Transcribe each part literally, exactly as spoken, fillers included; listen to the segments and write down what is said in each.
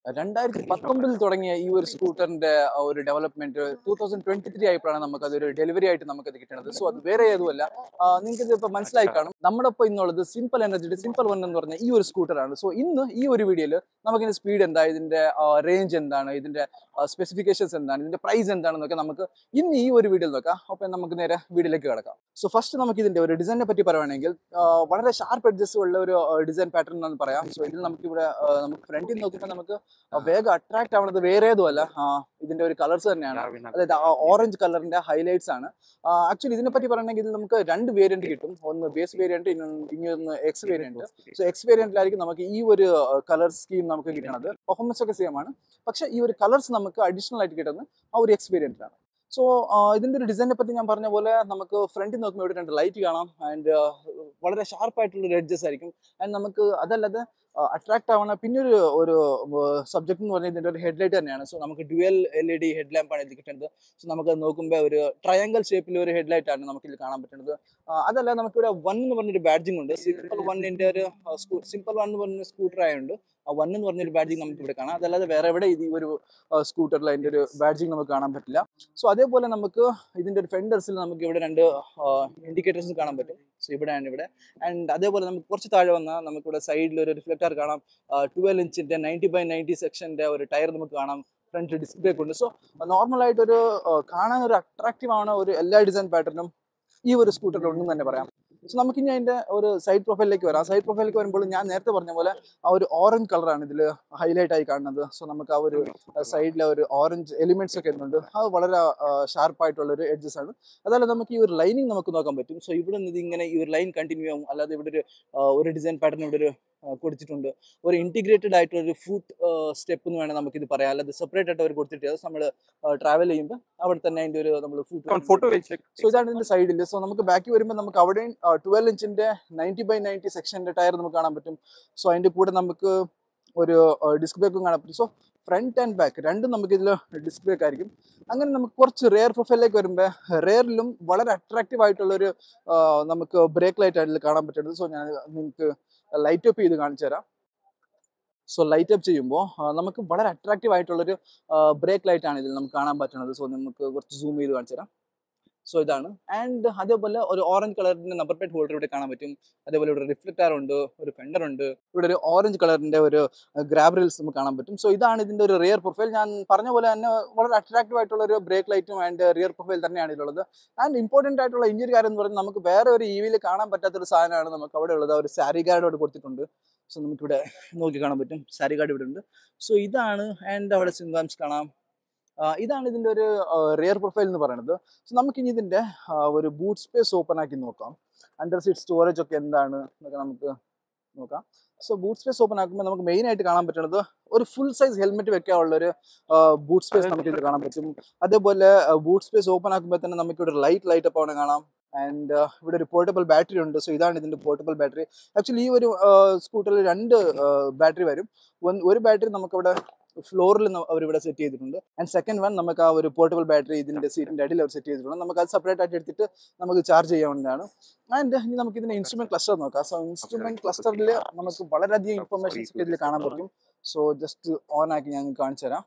രണ്ടായിരത്തി പത്തൊമ്പതിൽ തുടങ്ങിയ ഈ ഒരു സ്കൂട്ടറിന്റെ ഒരു development two thousand twenty three ആയപ്പോഴാണ് നമുക്ക് അതൊരു ഡെലിവറി ആയിട്ട് നമുക്കത് കിട്ടുന്നത്. സോ അത് വേറെ ഏതുമല്ല, നിങ്ങൾക്ക് ഇത് ഇപ്പൊ മനസ്സിലായി കാണും. നമ്മുടെ ഒപ്പം ഇന്നുള്ളത് സിമ്പിൾ എനർജിയുടെ സിമ്പിൾ വൺ എന്ന് പറഞ്ഞ ഈ ഒരു സ്കൂട്ടറാണ്. സോ ഇന്ന് ഈ ഒരു വീഡിയോയിൽ നമുക്കിതിന്റെ സ്പീഡ് എന്താ, ഇതിന്റെ റേഞ്ച് എന്താണ്, ഇതിന്റെ സ്പെസിഫിക്കേഷൻസ് എന്താണ്, ഇതിന്റെ പ്രൈസ് എന്താണെന്നൊക്കെ നമുക്ക് ഇന്ന് ഈ ഒരു വീഡിയോയിൽ നോക്കാം. അപ്പം നമുക്ക് നേരെ വീഡിയോയിലേക്ക് കിടക്കാം. സോ ഫസ്റ്റ് നമുക്ക് ഇതിന്റെ ഒരു ഡിസൈനെ പറ്റി പറയുകയാണെങ്കിൽ വളരെ ഷാർപ്പ് എഡ്ജസ് ഉള്ള ഒരു ഡിസൈൻ പാറ്റേൺ എന്ന് പറയാം. സോ ഇതിൽ നമുക്കിവിടെ നമുക്ക് ഫ്രണ്ടിൽ നോക്കുമ്പോൾ നമുക്ക് വേഗം അട്രാക്ട് ആവുന്നത് വേറെ ഏതുമല്ല, ഇതിന്റെ ഒരു കളേഴ്സ് തന്നെയാണ്. അതായത് ഓറഞ്ച് കളറിന്റെ ഹൈലൈറ്റ്സ് ആണ്. ആക്ച്വലി ഇതിനെ പറ്റി പറയണമെങ്കിൽ നമുക്ക് രണ്ട് വേരിയന്റ് കിട്ടും. ഒന്ന് ബേസ് വേരിയന്റ്, ഇനി ഒന്ന് എക്സ് വേരിയന്റ്. സോ എക്സ് വേരിയന്റിലായിരിക്കും നമുക്ക് ഈ ഒരു കളർ സ്കീം നമുക്ക് കിട്ടുന്നത്. പെർഫോമൻസ് ഒക്കെ സെയിം ആണ്, പക്ഷെ ഈ ഒരു കളേഴ്സ് നമുക്ക് അഡീഷണൽ ആയിട്ട് കിട്ടുന്നത് ആ ഒരു എക്സ് വേരിയന്റിലാണ്. സോ ഇതിന്റെ ഒരു ഡിസൈനെ പറ്റി ഞാൻ പറഞ്ഞ പോലെ നമുക്ക് ഫ്രണ്ടിൽ നോക്കുമ്പോൾ ഇവിടെ രണ്ട് ലൈറ്റ് കാണാം. ആൻഡ് വളരെ ഷാർപ്പായിട്ടുള്ള ഒരു എഡ്ജസ് ആയിരിക്കും. ആൻഡ് നമുക്ക് അതല്ലാതെ അട്രാക്ട് ആവുന്ന പിന്നെ ഒരു ഒരു സബ്ജക്ട് എന്ന് പറഞ്ഞാൽ ഇതിന്റെ ഒരു ഹെഡ്ലൈറ്റ് തന്നെയാണ്. സോ നമുക്ക് dual L E D head ലാമ്പാണ് ഇത് കിട്ടുന്നത്. സോ നമുക്ക് നോക്കുമ്പോൾ ഒരു ട്രയാങ്കിൾ ഷേപ്പിൽ ഒരു ഹെഡ്ലൈറ്റ് ആണ് നമുക്ക് ഇതിൽ കാണാൻ പറ്റുന്നത്. അതല്ല, നമുക്കിവിടെ വൺ എന്ന് പറഞ്ഞൊരു ബാഡ്ജിങ് ഉണ്ട്. സിമ്പിൾ വണ്ണിന്റെ ഒരു സിമ്പിൾ വൺ എന്ന് പറഞ്ഞ സ്കൂട്ടർ ആയതുകൊണ്ട് ആ വൺ എന്ന് പറഞ്ഞൊരു ബാഡ്ജിങ് നമുക്ക് ഇവിടെ കാണാം. അതല്ലാതെ വേറെ എവിടെ ഇത് ഈ ഒരു സ്കൂട്ടറിൽ അതിന്റെ ഒരു ബാഡ്ജിങ് നമുക്ക് കാണാൻ പറ്റില്ല. സോ അതേപോലെ നമുക്ക് ഇതിന്റെ ഒരു ഫെൻഡേഴ്സിൽ നമുക്ക് ഇവിടെ രണ്ട് ഇൻഡിക്കേറ്റേഴ്സ് കാണാൻ പറ്റും. സോ ഇവിടെയാണ് ഇവിടെ. ആൻഡ് അതേപോലെ നമുക്ക് കുറച്ച് താഴെ വന്നാൽ നമുക്കിവിടെ സൈഡിൽ ഒരു റിഫ്ലക്ടർ കാണാം. ട്വൽവ് ഇഞ്ചിന്റെ നയൻറ്റി ബൈ നയൻറ്റി സെക്ഷന്റെ ഒരു ടയർ നമുക്ക് കാണാം. ഫ്രണ്ട് ഡിസ്പ്ലേ കൊണ്ട്. സോ നോർമലായിട്ടൊരു കാണാൻ ഒരു അട്രാക്റ്റീവ് ആണ് ഒരു എല്ലാ ഡിസൈൻ പാറ്റേണും ഈ ഒരു സ്കൂട്ടറിൽ ഉണ്ടെന്ന് തന്നെ പറയാം. സോ നമുക്കിനി അതിന്റെ ഒരു സൈഡ് പ്രൊഫൈലിലേക്ക് വരാം. സൈഡ് പ്രൊഫൈലിലേക്ക് വരുമ്പോൾ ഞാൻ നേരത്തെ പറഞ്ഞ പോലെ ആ ഒരു ഓറഞ്ച് കളറാണ് ഇതിൽ ഹൈലൈറ്റ് ആയി കാണുന്നത്. സോ നമുക്ക് ആ ഒരു സൈഡിലെ ഒരു ഓറഞ്ച് എലിമെന്റ്സ് ഒക്കെ ഉണ്ട്. അത് വളരെ ഷാർപ്പായിട്ടുള്ള ഒരു എഡ്ജസ് ആണ്. അതല്ല, നമുക്ക് ഈ ഒരു ലൈനിങ് നമുക്ക് നോക്കാൻ പറ്റും. സോ ഇവിടെ നിന്ന് ഇങ്ങനെ ഈ ഒരു ലൈൻ കണ്ടിന്യൂ ആവും. അല്ലാതെ ഇവിടെ ഒരു ഒരു ഡിസൈൻ പാറ്റേൺ ഇവിടെ ഒരു കൊടുത്തിട്ടുണ്ട്. ഒരു ഇന്റിഗ്രേറ്റഡ് ആയിട്ടുള്ള ഒരു ഫുഡ് സ്റ്റെപ്പ് എന്ന് വേണം നമുക്കിത് പറയാം. അല്ലാതെ സെപ്പറേറ്റ് ആയിട്ട് അവർ കൊടുത്തിട്ട് നമ്മൾ ട്രാവൽ ചെയ്യുമ്പോൾ അവിടെ തന്നെ അതിന്റെ ഒരു നമ്മൾ ഫോട്ടോ. സോ ഇതാണ് ഇതിന്റെ സൈഡിൽ. സോ നമുക്ക് ബാക്കി വരുമ്പോൾ നമുക്ക് അവിടെ ട്വൽവ് ഇഞ്ചിന്റെ നയൻറ്റി ബൈ നയൻറ്റി സെക്ഷന്റെ ടയർ നമുക്ക് കാണാൻ പറ്റും. സോ അതിന്റെ കൂടെ നമുക്ക് ഒരു ഡിസ്ക് ബ്രേക്കും കാണാൻ പറ്റും. സോ ഫ്രണ്ട് ആൻഡ് ബാക്ക് രണ്ടും നമുക്ക് ഇതിൽ ഡിസ്ക് ബ്രേക്ക് ആയിരിക്കും. അങ്ങനെ നമുക്ക് കുറച്ച് റെയർ പ്രൊഫൈലിലേക്ക് വരുമ്പോൾ റെയറിലും വളരെ അട്രാക്റ്റീവ് ആയിട്ടുള്ളൊരു നമുക്ക് ബ്രേക്ക് ലൈറ്റ് ആയിട്ട് കാണാൻ പറ്റുന്നത്. സോ ഞാൻ നിങ്ങൾക്ക് ലൈറ്റ് അപ്പ് ചെയ്ത് കാണിച്ചു തരാം. സോ ലൈറ്റ് അപ്പ് ചെയ്യുമ്പോൾ നമുക്ക് വളരെ അട്രാക്റ്റീവ് ആയിട്ടുള്ളൊരു ബ്രേക്ക് ലൈറ്റ് ആണ് ഇതിൽ നമുക്ക് കാണാൻ പറ്റുന്നത്. സോ നമുക്ക് കുറച്ച് സൂം ചെയ്ത് കാണിച്ചു തരാം. സോ ഇതാണ്. ആൻഡ് അതേപോലെ ഒരു ഓറഞ്ച് കളറിന്റെ നമ്പർ പ്ലേറ്റ് ഹോൾഡർ ഇവിടെ കാണാൻ പറ്റും. അതേപോലെ ഇവിടെ റിഫ്ലക്ടർ ഉണ്ട്, ഒരു ഫെൻഡർ ഉണ്ട്. ഇവിടെ ഒരു ഓറഞ്ച് കളറിന്റെ ഒരു ഗ്രാബ് റീൽസ് നമുക്ക് കാണാൻ പറ്റും. സോ ഇതാണ് ഇതിന്റെ ഒരു റിയർ പ്രൊഫൈൽ. ഞാൻ പറഞ്ഞ പോലെ തന്നെ വളരെ അട്രാക്റ്റീവ് ആയിട്ടുള്ള ഒരു ബ്രേക്ക് ലൈറ്റും ആൻഡ് റിയർ പ്രൊഫൈൽ തന്നെയാണ് ഇതിലുള്ളത്. ആൻഡ് ഇമ്പോർട്ടന്റ് ആയിട്ടുള്ള ഇഞ്ചൊരു കാര്യം എന്ന് പറഞ്ഞാൽ നമുക്ക് വേറെ ഒരു ഇ വിയിൽ കാണാൻ പറ്റാത്തൊരു സാധനമാണ് നമുക്ക് അവിടെ ഉള്ളത്. ഒരു സാരി ഗാർഡ് അവിടെ കൊടുത്തിട്ടുണ്ട്. സോ നമുക്കിവിടെ നോക്കി കാണാൻ പറ്റും, സാരി ഗാർഡ് ഇവിടെ ഉണ്ട്. സോ ഇതാണ്. ആൻഡ് അവിടെ സിംഗാംസ് കാണാം. ഇതാണ് ഇതിന്റെ ഒരു റിയർ പ്രൊഫൈൽ എന്ന് പറയുന്നത്. സോ നമുക്കിനി ഇതിന്റെ ഒരു ബൂട്ട് സ്പേസ് ഓപ്പൺ ആക്കി നോക്കാം. അണ്ടർ സീറ്റ് സ്റ്റോറേജ് ഒക്കെ എന്താണ് എന്നൊക്കെ നമുക്ക് നോക്കാം. സോ ബൂട്ട് സ്പേസ് ഓപ്പൺ ആക്കുമ്പോൾ നമുക്ക് മെയിൻ ആയിട്ട് കാണാൻ പറ്റുന്നത് ഒരു ഫുൾ സൈസ് ഹെൽമെറ്റ് വെക്കാനുള്ള ഒരു ബൂട്ട് സ്പേസ് നമുക്ക് ഇത് കാണാൻ പറ്റും. അതേപോലെ ബൂട്ട് സ്പേസ് ഓപ്പൺ ആക്കുമ്പോൾ തന്നെ നമുക്ക് ഇവിടെ ലൈറ്റ് ലൈറ്റ് അപ്പ് ആണ് കാണാം. ആൻഡ് ഇവിടെ ഒരു പോർട്ടബിൾ ബാറ്ററി ഉണ്ട്. സോ ഇതാണ് ഇതിന്റെ പോർട്ടബിൾ ബാറ്ററി. ആക്ച്വലി ഈ ഒരു സ്കൂട്ടറിൽ രണ്ട് ബാറ്ററി വരും. ഒരു ബാറ്ററി നമുക്കിവിടെ ഫ്ലോറിൽ അവരിവിടെ സെറ്റ് ചെയ്തിട്ടുണ്ട്. ആൻഡ് സെക്കൻഡ് വൺ നമുക്ക് ആ ഒരു പോർട്ടബിൾ ബാറ്ററി ഇതിന്റെ സീറ്റിന്റെ അടിയിൽ അവർ സെറ്റ് ചെയ്തിട്ടുണ്ട്. നമുക്ക് അത് സെപ്പറേറ്റ് ആയിട്ട് എടുത്തിട്ട് നമുക്ക് ചാർജ് ചെയ്യാവുന്നതാണ്. ആൻഡ് ഇനി നമുക്ക് ഇതിന്റെ ഇൻസ്ട്രുമെന്റ് ക്ലസ്റ്റർ നോക്കാം. സോ ഇൻസ്ട്രുമെന്റ് ക്ലസ്റ്ററിൽ നമുക്ക് വളരെയധികം ഇൻഫർമേഷൻസ് ഒക്കെ ഇതിൽ കാണാൻ പറ്റും. സോ ജസ്റ്റ് ഓൺ ആക്കി ഞാൻ കാണിച്ചു തരാം.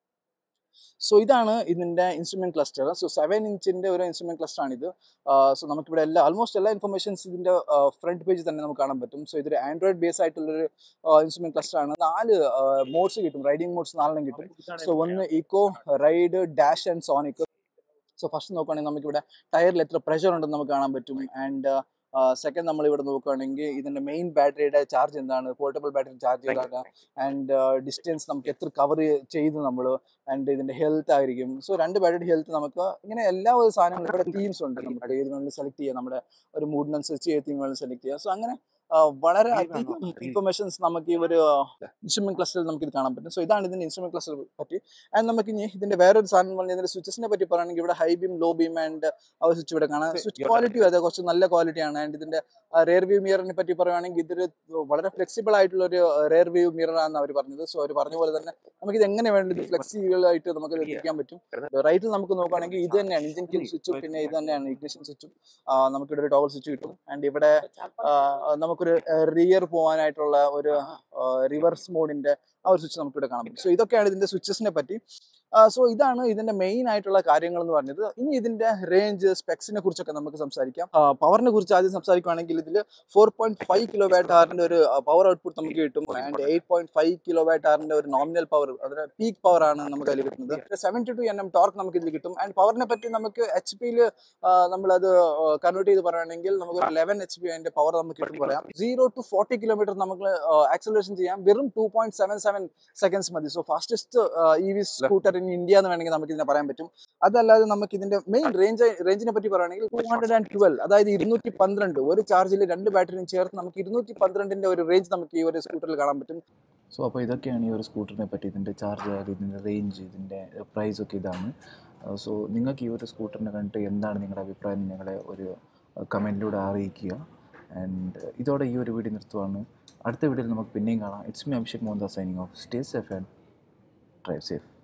സോ ഇതാണ് ഇതിന്റെ ഇൻസ്ട്രുമെന്റ് ക്ലസ്റ്റർ. സോ സെവൻ ഇഞ്ചിന്റെ ഒരു ഇൻസ്ട്രുമെന്റ് ക്ലസ്റ്റർ ആണിത്. സോ നമുക്കിവിടെ എല്ലാ ആൾമോസ്റ്റ് എല്ലാ ഇൻഫർമേഷൻസ് ഇതിന്റെ ഫ്രണ്ട് പേജിൽ തന്നെ നമുക്ക് കാണാൻ പറ്റും. സോ ഇതൊരു ആൻഡ്രോയിഡ് ബേസ് ആയിട്ടുള്ളൊരു ഇൻസ്ട്രുമെന്റ് ക്ലസ്റ്റർ ആണ്. നാല് മോഡ്സ് കിട്ടും, റൈഡിംഗ് മോഡ്സ് നാലെണ്ണം കിട്ടും. സോ ഒന്ന് eco, ride, dash and sonic. So first നോക്കുകയാണെങ്കിൽ നമുക്കിവിടെ ടയറിൽ എത്ര പ്രഷർ ഉണ്ടെന്ന് നമുക്ക് കാണാൻ പറ്റും. ആൻഡ് സെക്കൻഡ് നമ്മൾ ഇവിടെ നോക്കുകയാണെങ്കിൽ ഇതിന്റെ മെയിൻ ബാറ്ററിയുടെ ചാർജ് എന്താണ്, പോർട്ടബിൾ ബാറ്ററി ചാർജ് ചെയ്താക്കാം. ആൻഡ് ഡിസ്റ്റൻസ് നമുക്ക് എത്ര കവർ ചെയ്ത് നമ്മൾ. ആൻഡ് ഇതിന്റെ ഹെൽത്ത് ആയിരിക്കും. സോ രണ്ട് ബാറ്ററി ഹെൽത്ത് നമുക്ക് ഇങ്ങനെ എല്ലാ ഒരു സാധനങ്ങളും ഇവിടെ തീംസ് ഉണ്ട്. നമുക്ക് ഏത് വേണമെങ്കിലും സെലക്ട് ചെയ്യാം, നമ്മുടെ ഒരു മൂഡിനനുസരിച്ച് ഏത് തീം വേണമെങ്കിലും സെലക്ട് ചെയ്യാം. സോ അങ്ങനെ വളരെ അധികം ഇൻഫർമേഷൻസ് നമുക്ക് ഈ ഒരു ഇൻസ്ട്രുമെന്റ് ക്ലസ്റ്ററിൽ നമുക്ക് ഇത് കാണാൻ പറ്റും. സോ ഇതാണ് ഇതിന്റെ ഇൻസ്ട്രുമെന്റ് ക്ലസ്റ്റർ പറ്റി. ആൻഡ് നമുക്ക് ഇനി ഇതിന്റെ വേറൊരു സാധനം പറഞ്ഞാൽ ഇതിന്റെ സ്വിച്ചസിനെ പറ്റി പറയുകയാണെങ്കിൽ ഇവിടെ high beam, low beam and ആ സ്വിച്ച് ഇവിടെ കാണാം. സ്വിച്ച് ക്വാളിറ്റി അതെ കുറച്ച് നല്ല ക്വാളിറ്റിയാണ്. ആൻഡ് ഇതിന്റെ റിയർ വ്യൂ മിററിനെ പറ്റി പറയുകയാണെങ്കിൽ ഇതൊരു വളരെ ഫ്ലെക്സിബിൾ ആയിട്ടുള്ള ഒരു റിയർ വ്യൂ മിറർ ആണെന്ന് അവർ പറഞ്ഞത്. സോ അവർ പറഞ്ഞ പോലെ തന്നെ നമുക്കിത് എങ്ങനെ വേണ്ടത് ഇത് ഫ്ലെക്സിബിൾ ആയിട്ട് നമുക്കത് എത്തിക്കാൻ പറ്റും. റൈറ്റിൽ നമുക്ക് നോക്കുകയാണെങ്കിൽ ഇത് തന്നെയാണ് എഞ്ചിൻ കിൽ സ്വിച്ചും, പിന്നെ ഇത് തന്നെയാണ് ഇഗ്നിഷൻ സ്വിച്ചും. നമുക്കിവിടെ ഒരു ടോഗിൾ സ്വിച്ച് കിട്ടും. ആൻഡ് ഇവിടെ നമുക്കൊരു റിയർ പോകാനായിട്ടുള്ള ഒരു റിവേഴ്സ് മോഡിന്റെ ആ ഒരു സ്വിച്ച് നമുക്കിവിടെ കാണാൻ പറ്റും. സോ ഇതൊക്കെയാണ് ഇതിന്റെ സ്വിച്ചസിനെ പറ്റി. സോ ഇതാണ് ഇതിന്റെ മെയിൻ ആയിട്ടുള്ള കാര്യങ്ങൾ എന്ന് പറഞ്ഞത്. ഇനി ഇതിന്റെ റേഞ്ച്, സ്പെക്സിനെ കുറിച്ചൊക്കെ നമുക്ക് സംസാരിക്കാം. പവറിനെ കുറിച്ച് ആദ്യം സംസാരിക്കുകയാണെങ്കിൽ ഇതിൽ four point five kilowatt ആറിന്റെ ഒരു പവർ ഔട്ട്പുട്ട് നമുക്ക് കിട്ടും. And eight point five kilowatt ആറിന്റെ ഒരു നോമിനൽ പവർ, അതിന് പീക്ക് പവർ ആണ് നമുക്ക് അതിൽ കിട്ടുന്നത്. Seventy two N M torque നമുക്ക് ഇതിൽ കിട്ടും. ആൻഡ് പവറിനെ പറ്റി നമുക്ക് എച്ച് പിയിൽ നമ്മളത് കൺവേർട്ട് ചെയ്ത് പറയുകയാണെങ്കിൽ നമുക്ക് ലെവൻ എച്ച് പി അതിന്റെ പവർ നമുക്ക് കിട്ടും പറയാം. സീറോ ടു ഫോർട്ടി കിലോമീറ്റർ നമുക്ക് ആക്സലറേഷൻ ചെയ്യാം വെറും two point seven seven seconds മതി. So fastest E V scooter in India എന്ന് വേണമെങ്കിൽ നമുക്ക് ഇതിനെ പറയാൻ പറ്റും. അതല്ലാതെ നമുക്ക് ഇതിന്റെ മെയിൻ റേഞ്ച് റേഞ്ചിനെ പറ്റി പറയുകയാണെങ്കിൽ ടു ഹൺഡ്രഡ് ആൻഡ് ട്വൽവ്, അതായത് ഇരുന്നൂറ്റി പന്ത്രണ്ട്, ഒരു ചാർജിൽ രണ്ട് ബാറ്ററിയും ചേർത്ത് നമുക്ക് ഇരുന്നൂറ്റി പന്ത്രണ്ടിന്റെ ഒരു റേഞ്ച് നമുക്ക് ഈ ഒരു സ്കൂട്ടറിൽ കാണാൻ പറ്റും. സോ അപ്പോൾ ഇതൊക്കെയാണ് ഈ ഒരു സ്കൂട്ടറിനെ പറ്റി, ഇതിൻ്റെ ചാർജ്, ഇതിൻ്റെ റേഞ്ച്, ഇതിൻ്റെ പ്രൈസൊക്കെ ഇതാണ്. സോ നിങ്ങൾക്ക് ഈ ഒരു സ്കൂട്ടറിനെ കണ്ടിട്ട് എന്താണ് നിങ്ങളുടെ അഭിപ്രായം, നിങ്ങളെ ഒരു കമൻറ്റിലൂടെ അറിയിക്കുക. ആൻഡ് ഇതോടെ ഈ ഒരു വീഡിയോ നിർത്തുവാണ്. അടുത്ത വീഡിയോയിൽ നമുക്ക് പിന്നെയും കാണാം. It's me Abhishek Mohandas signing off. Stay safe and drive safe.